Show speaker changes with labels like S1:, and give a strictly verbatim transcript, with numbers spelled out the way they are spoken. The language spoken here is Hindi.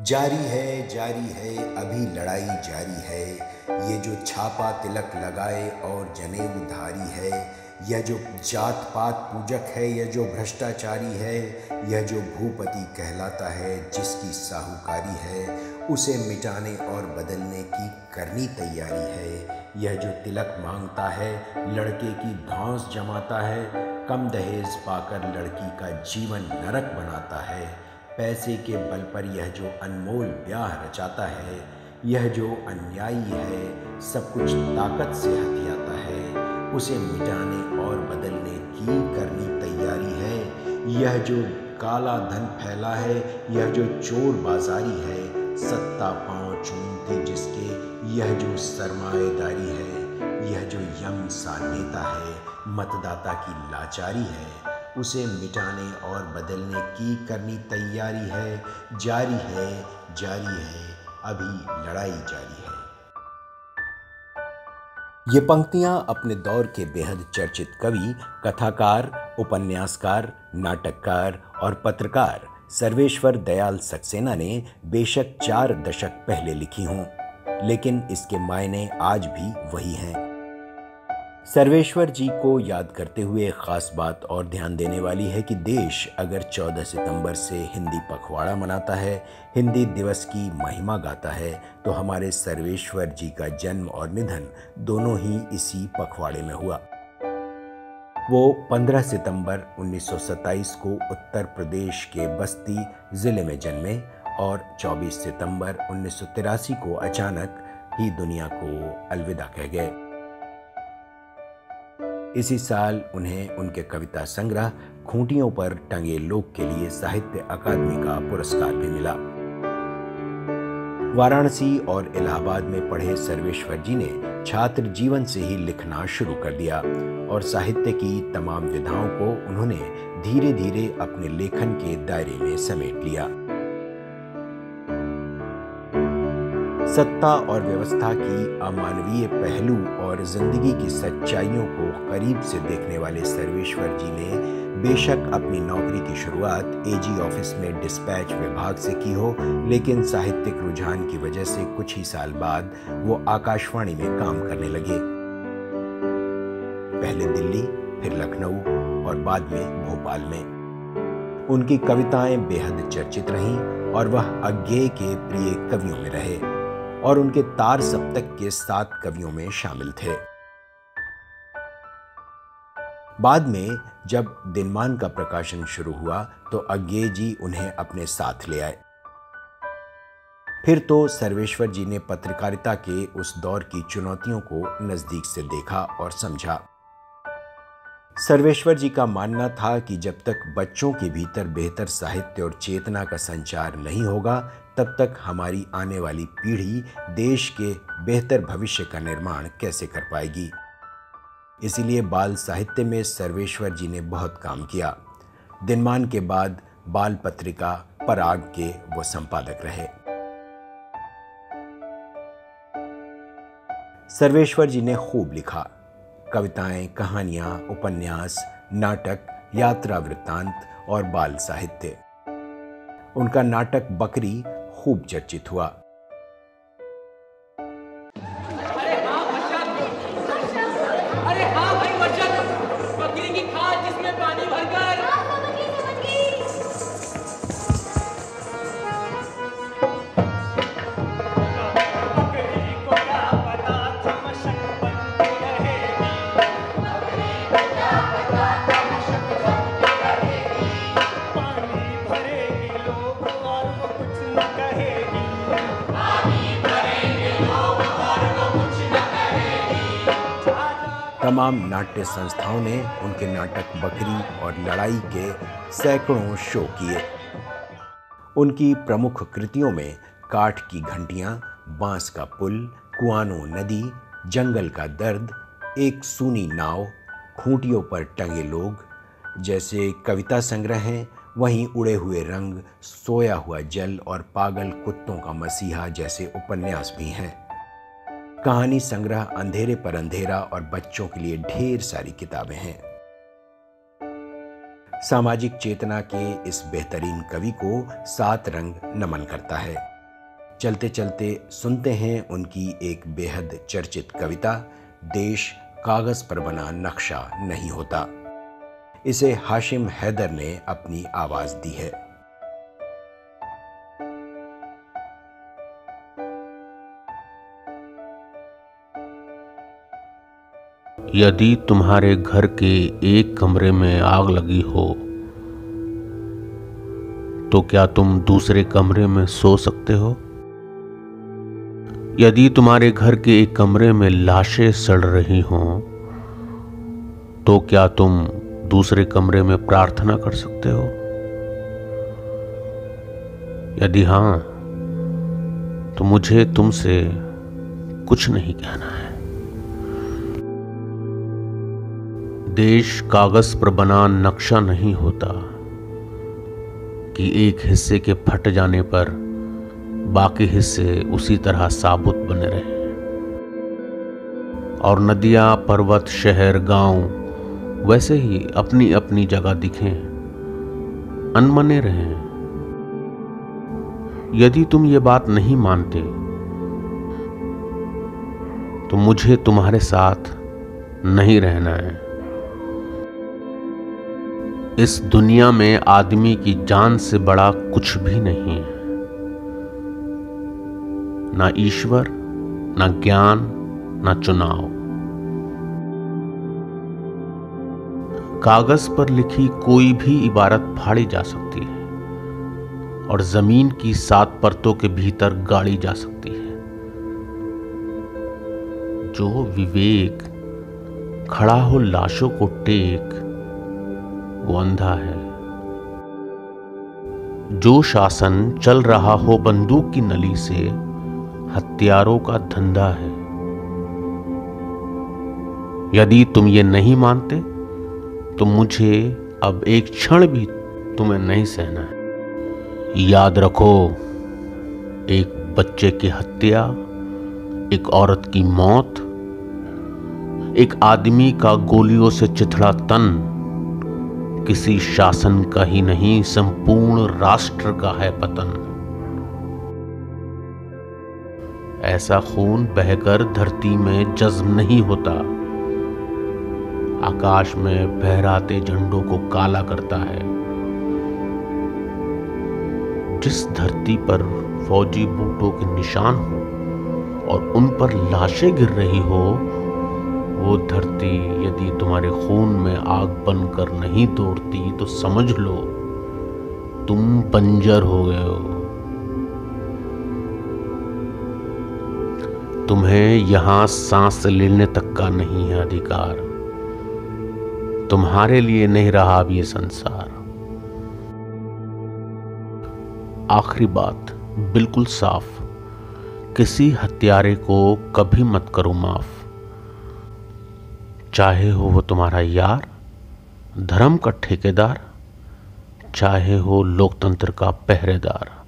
S1: जारी है जारी है अभी लड़ाई जारी है। ये जो छापा तिलक लगाए और जनेऊधारी है, यह जो जात पात पूजक है, यह जो भ्रष्टाचारी है, यह जो भूपति कहलाता है जिसकी साहूकारी है, उसे मिटाने और बदलने की करनी तैयारी है। यह जो तिलक मांगता है, लड़के की धौंस जमाता है, कम दहेज पाकर लड़की का जीवन नरक बनाता है। पैसे के बल पर यह जो अनमोल ब्याह रचाता है, यह जो अन्यायी है, सब कुछ ताकत से हथियाता है, उसे मिटाने और बदलने की करनी तैयारी है। यह जो काला धन फैला है, यह जो चोर बाजारी है, सत्ता पांव चूमती जिसके, यह जो सरमाएदारी है, यह जो यम सा नेता है, मतदाता की लाचारी है, उसे मिटाने और बदलने की करनी तैयारी है। जारी है जारी है अभी लड़ाई जारी है। ये पंक्तियां अपने दौर के बेहद चर्चित कवि, कथाकार, उपन्यासकार, नाटककार और पत्रकार सर्वेश्वर दयाल सक्सेना ने बेशक चार दशक पहले लिखी हों, लेकिन इसके मायने आज भी वही हैं। सर्वेश्वर जी को याद करते हुए एक खास बात और ध्यान देने वाली है कि देश अगर चौदह सितंबर से हिंदी पखवाड़ा मनाता है, हिंदी दिवस की महिमा गाता है, तो हमारे सर्वेश्वर जी का जन्म और निधन दोनों ही इसी पखवाड़े में हुआ। वो पंद्रह सितंबर उन्नीस सौ सत्ताईस को उत्तर प्रदेश के बस्ती जिले में जन्मे और चौबीस सितंबर उन्नीस सौ तिरासी को अचानक ही दुनिया को अलविदा कह गए। इसी साल उन्हें उनके कविता संग्रह खूंटियों पर टंगे लोग के लिए साहित्य अकादमी का पुरस्कार भी मिला। वाराणसी और इलाहाबाद में पढ़े सर्वेश्वर जी ने छात्र जीवन से ही लिखना शुरू कर दिया और साहित्य की तमाम विधाओं को उन्होंने धीरे धीरे अपने लेखन के दायरे में समेट लिया। सत्ता और व्यवस्था की अमानवीय पहलू और जिंदगी की सच्चाइयों को करीब से देखने वाले सर्वेश्वर जी ने बेशक अपनी नौकरी की शुरुआत एजी ऑफिस में डिस्पैच विभाग से की हो, लेकिन साहित्यिक रुझान की वजह से कुछ ही साल बाद वो आकाशवाणी में काम करने लगे। पहले दिल्ली, फिर लखनऊ और बाद में भोपाल में। उनकी कविताएं बेहद चर्चित रहीं और वह अज्ञेय के प्रिय कवियों में रहे और उनके तार सप्तक के सात कवियों में शामिल थे। बाद में जब दिनमान का प्रकाशन शुरू हुआ तो अज्ञेय जी उन्हें अपने साथ ले आए। फिर तो सर्वेश्वर जी ने पत्रकारिता के उस दौर की चुनौतियों को नजदीक से देखा और समझा। सर्वेश्वर जी का मानना था कि जब तक बच्चों के भीतर बेहतर साहित्य और चेतना का संचार नहीं होगा, तब तक हमारी आने वाली पीढ़ी देश के बेहतर भविष्य का निर्माण कैसे कर पाएगी। इसीलिए बाल साहित्य में सर्वेश्वर जी ने बहुत काम किया। दिनमान के बाद बाल पत्रिका पराग के वो संपादक रहे। सर्वेश्वर जी ने खूब लिखा। कविताएं, कहानियां, उपन्यास, नाटक, यात्रा वृत्तांत और बाल साहित्य। उनका नाटक बकरी खूब चर्चित हुआ।
S2: अरे हाँ वर्षा, अरे हाँ भाई वर्षा, बकरी की खाल जिसमें पानी भरकर।
S1: तमाम नाट्य संस्थाओं ने उनके नाटक बकरी और लड़ाई के सैकड़ों शो किए। उनकी प्रमुख कृतियों में काठ की घंटियां, बांस का पुल, कुआनो नदी, जंगल का दर्द, एक सूनी नाव, खूंटियों पर टंगे लोग जैसे कविता संग्रह हैं। वहीं उड़े हुए रंग, सोया हुआ जल और पागल कुत्तों का मसीहा जैसे उपन्यास भी हैं। कहानी संग्रह अंधेरे पर अंधेरा और बच्चों के लिए ढेर सारी किताबें हैं। सामाजिक चेतना के इस बेहतरीन कवि को सात रंग नमन करता है। चलते चलते सुनते हैं उनकी एक बेहद चर्चित कविता, देश कागज़ पर बना नक्शा नहीं होता। इसे हाशिम हैदर ने अपनी आवाज़ दी है।
S3: यदि तुम्हारे घर के एक कमरे में आग लगी हो तो क्या तुम दूसरे कमरे में सो सकते हो? यदि तुम्हारे घर के एक कमरे में लाशें सड़ रही हों तो क्या तुम दूसरे कमरे में प्रार्थना कर सकते हो? यदि हां, तो मुझे तुमसे कुछ नहीं कहना है। देश कागज पर बना नक्शा नहीं होता कि एक हिस्से के फट जाने पर बाकी हिस्से उसी तरह साबुत बने रहे और नदियां, पर्वत, शहर, गांव वैसे ही अपनी अपनी जगह दिखें, अनमने रहें। यदि तुम ये बात नहीं मानते तो मुझे तुम्हारे साथ नहीं रहना है। इस दुनिया में आदमी की जान से बड़ा कुछ भी नहीं है, ना ईश्वर, ना ज्ञान, ना चुनाव। कागज पर लिखी कोई भी इबारत फाड़ी जा सकती है और जमीन की सात परतों के भीतर गाड़ी जा सकती है। जो विवेक खड़ा हो लाशों को टेक, वो अंधा है। जो शासन चल रहा हो बंदूक की नली से, हत्यारों का धंधा है। यदि तुम ये नहीं मानते तो मुझे अब एक क्षण भी तुम्हें नहीं सहना है। याद रखो, एक बच्चे की हत्या, एक औरत की मौत, एक आदमी का गोलियों से चिथड़ा तन किसी शासन का ही नहीं, संपूर्ण राष्ट्र का है पतन। ऐसा खून बहकर धरती में जज्ब नहीं होता, आकाश में फहराते झंडों को काला करता है। जिस धरती पर फौजी बूटों के निशान हो और उन पर लाशें गिर रही हो, वो धरती यदि तुम्हारे खून में आग बनकर नहीं दौड़ती तो समझ लो तुम बंजर हो गए हो। तुम्हें यहां सांस लेने तक का नहीं है अधिकार। तुम्हारे लिए नहीं रहा अब ये संसार। आखिरी बात बिल्कुल साफ, किसी हत्यारे को कभी मत करो माफ, चाहे हो वो तुम्हारा यार, धर्म का ठेकेदार, चाहे हो लोकतंत्र का पहरेदार।